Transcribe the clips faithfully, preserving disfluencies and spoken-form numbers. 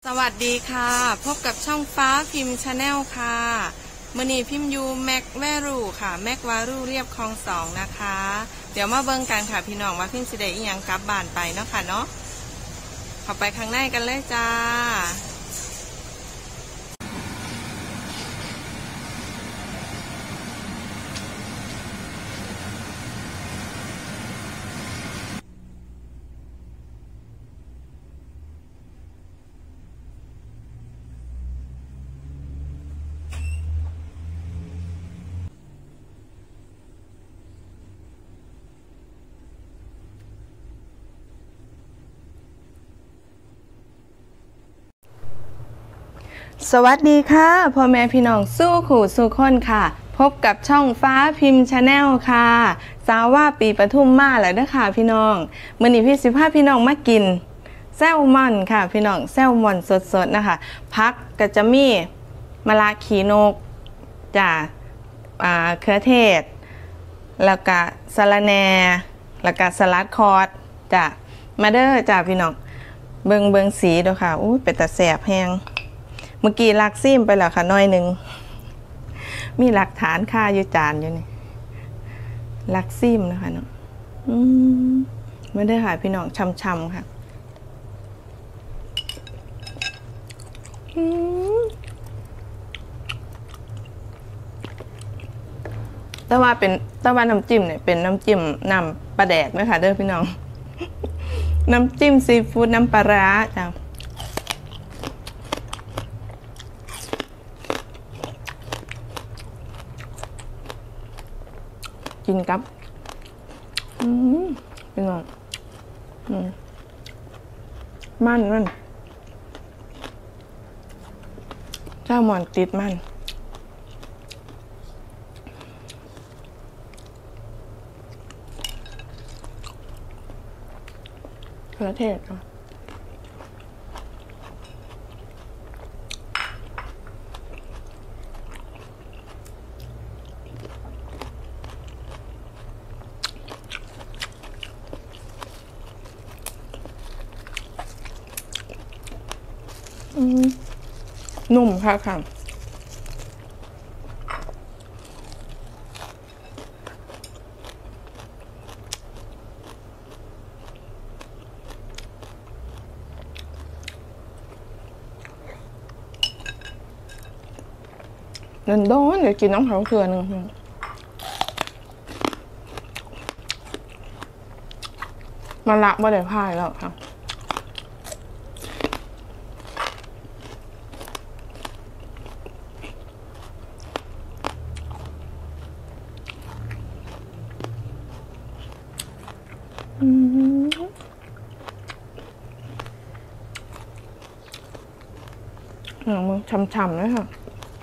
สวัสดีค่ะพบกับช่องฟ้าพิมพ์ชาแนลค่ะมื่อนี้พิมพ์ยูแม็กแวรูค่ะแม็กวารูเรียบคลองสองนะคะเดี๋ยวมาเบิ่งกันค่ะพี่น้องว่าพิมพ์สิได้อีหยังกลับบ้านไปเนาะค่ะเนาะเข้าไปข้างในกันเลยจ้าสวัสดีค่ะพ่อแม่พี่น้องสู้ขู่สู้คนค่ะพบกับช่องฟ้าพิมพ์ชาแนลค่ะสาวว่าปีปทุมมาแล้วนะคะพี่น้องมื้อนี้พี่สิพาพี่น้องมากินแซลมอนค่ะพี่น้องแซลมอนสดๆนะคะพักก็จะมีมะระขีนกจ้ะอ่าเครือเทศแล้วก็สะระแหน่แล้วก็สลัดคอร์สจ้ะมาเด้อจ้ะพี่น้องเบิงเบิงสีดูค่ะอู้เป็นตาแสบแห้งเมื่อกี้ลักซิมไปแล้วค่ะน้อยหนึ่งมีหลักฐานค่าอยู่จานอยู่นี่ลักซิมนะคะเนาะอืมไม่ได้ค่ะพี่น้องช่ำๆค่ะอืมแต่ว่าเป็นแต่ว่าน้ำจิ้มเนี่ยเป็นน้ำจิ้มน้ำปลาแดกนะคะเด้อพี่น้องน้ำจิ้มซีฟู้ดน้ำปลาร้าจ้ะกินกับอืมเป็นไงอืมมันมันเจ้าหมอนติดมันเครือเทศอ่ะนุ่มค่ะค่ะเดินโดนเดี๋ยวกินน้ำเขาเกลือหนึ่งมาละบ่ได้พายแล้วค่ะอืมหนังมันฉ่ำๆเลยค่ะ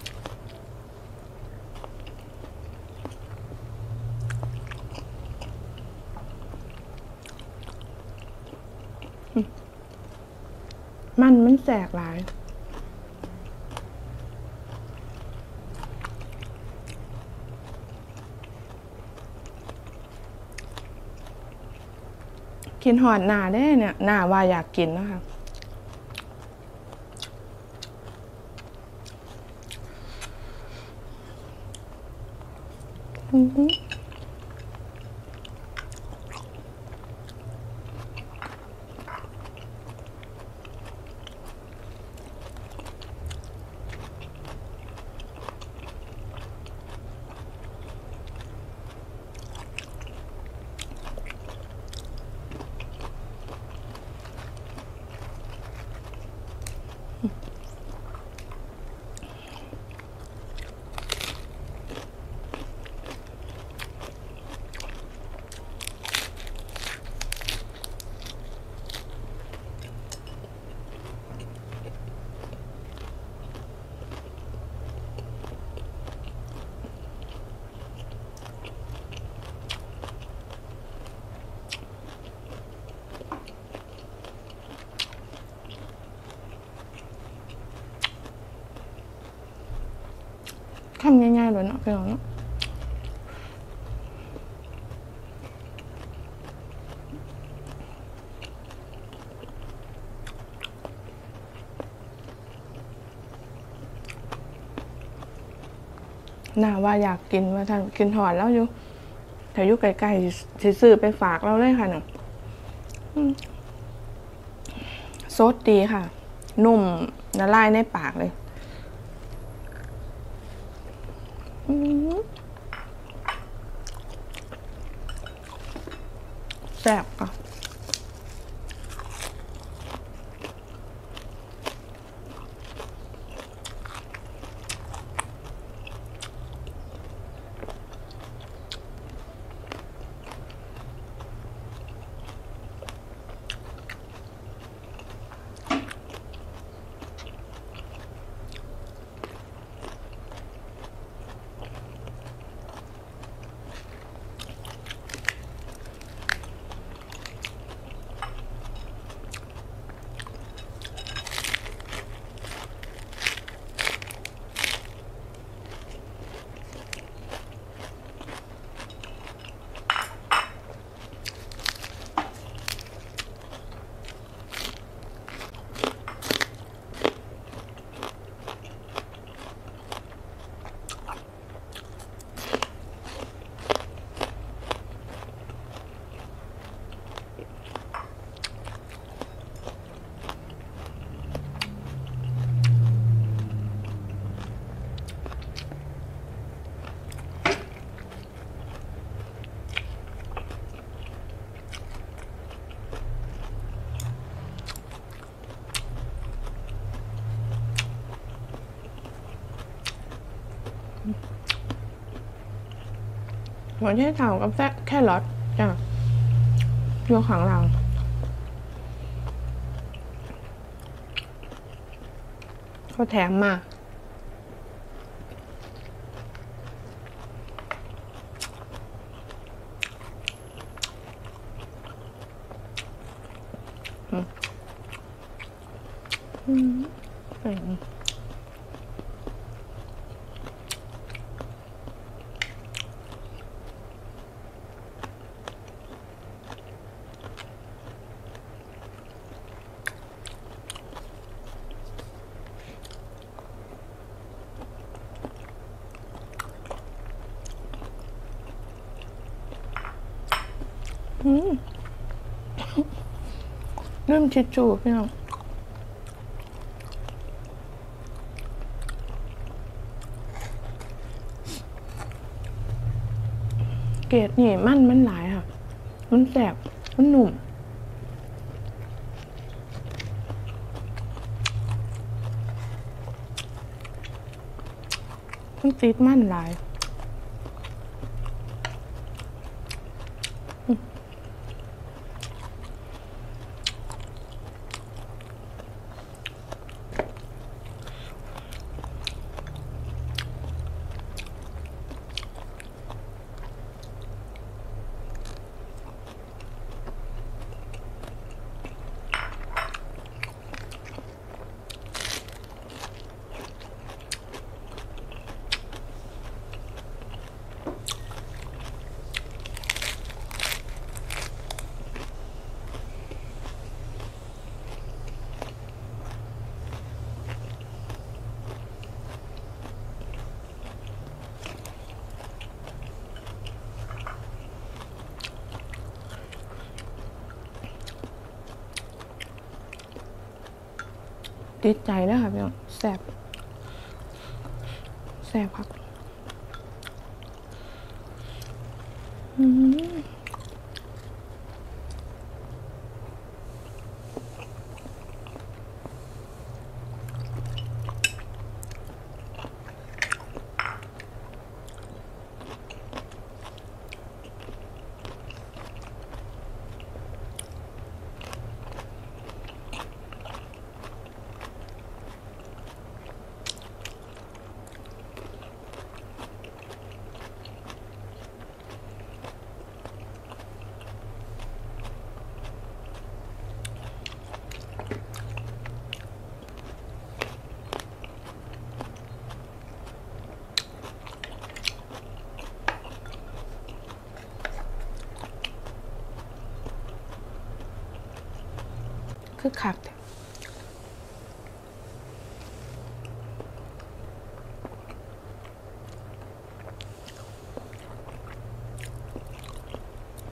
มันมันแสกหลายกินหอดหนาได้เนี่ยหนาว่าอยากกินนะคะอืมทำง่ายๆเลยเนาะพี่น้องเนาะน่าว่าอยากกินว่าท่านกินหอดแล้วอยู่แต่อยู่ไกลๆสิซื้อไปฝากเราเลยค่ะเนาะซดดีค่ะนุ่มละลายในปากเลยแซ่บอ่ะหัวเช่เถากับแค่รสจ้ะอยู่ข้างหลังเขาแถมมาอืมอืมเป็นอืมเริ่มชิดจูพี่น้องเกรดนี่มันมันหลายค่ะมันแสบมันหนุ่มมันติดมันหลายติดใจเลยค่ะพี่น้องแซ่บแซ่บครับอืมคือคัก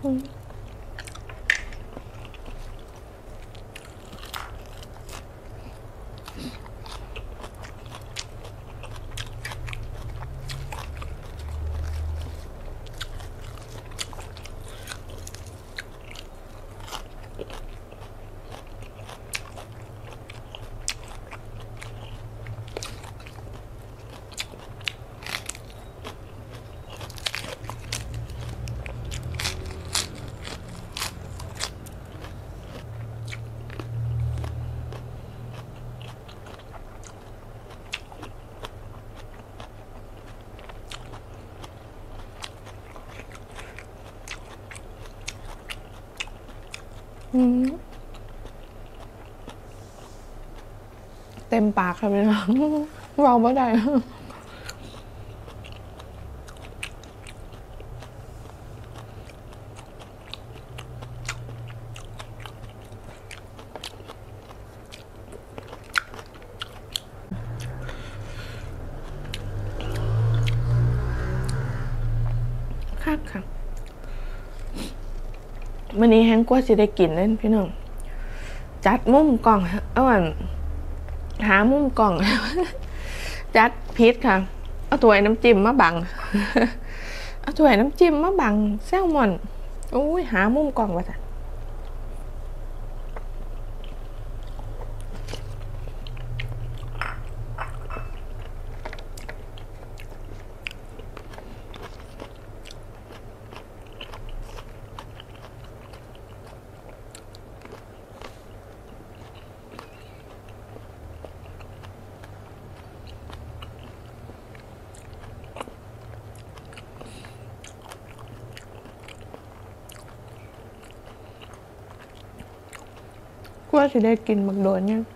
เต็มปากค่ะพี่น้องเว้าบ่ได้คักค่ะวันนี้แฮงกว่าสิได้กินเล่นพี่น้องจัดมุมกล่องเอาอันหามุมกล่องจัดพิษค่ะเอาถ้วยน้ำจิ้มมาบังเอาถ้วยน้ำจิ้มมาบังแซลมอนโอ้ยหามุมกล่องว่าจ้ะกว่าสิได้กินบักโดนเนี่ย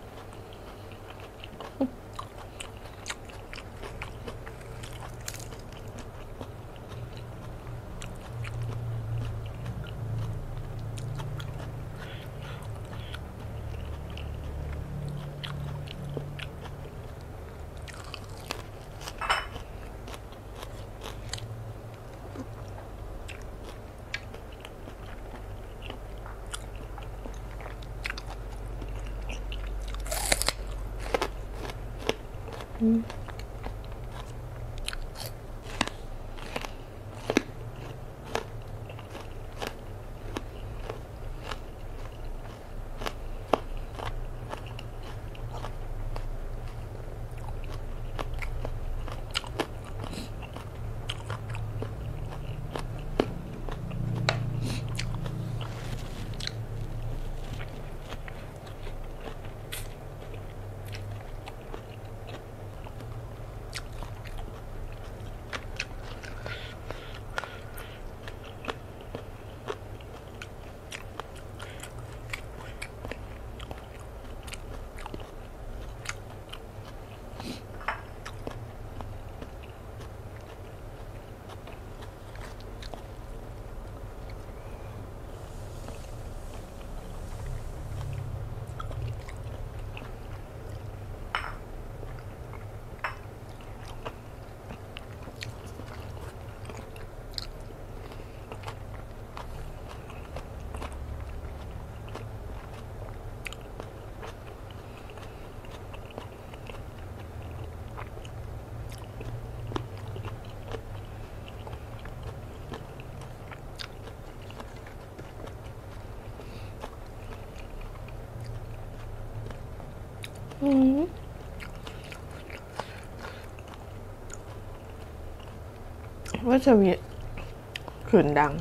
ว่าจะมีขืนดัง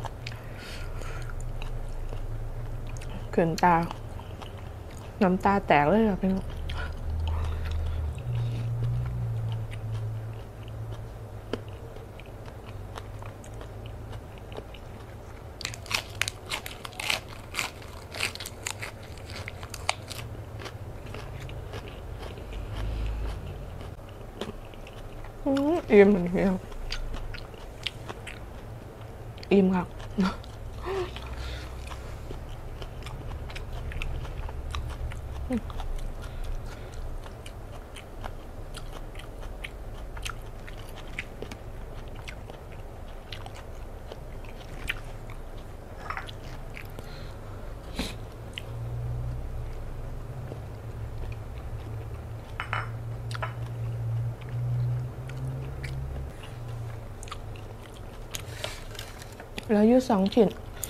ขืนตาน้ำตาแตกเลยอะพี่น้องอิ่มเหมือนกันอิ่มครับแล้วอยู่สองชิ้น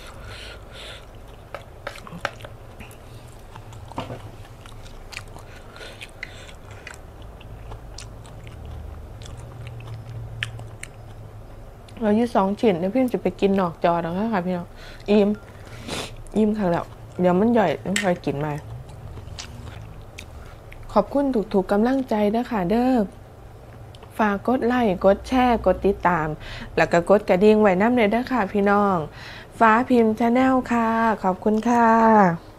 เราอยู่สองชิ้นเดี๋ยวพี่จะไปกินนอกจอแล้วค่ะพี่น้องอิ่มอิ่มค่ะแล้วเดี๋ยวมันย่อยต้องคอยกินมาขอบคุณถูกๆกำลังใจด้วยค่ะเด้อฝากกดไลค์กดแชร์กดติดตามแล้วก็กดกระดิ่งไว้น้ำเลยด้วยค่ะพี่น้องฟ้าพิมพ์ชาแนลค่ะขอบคุณค่ะ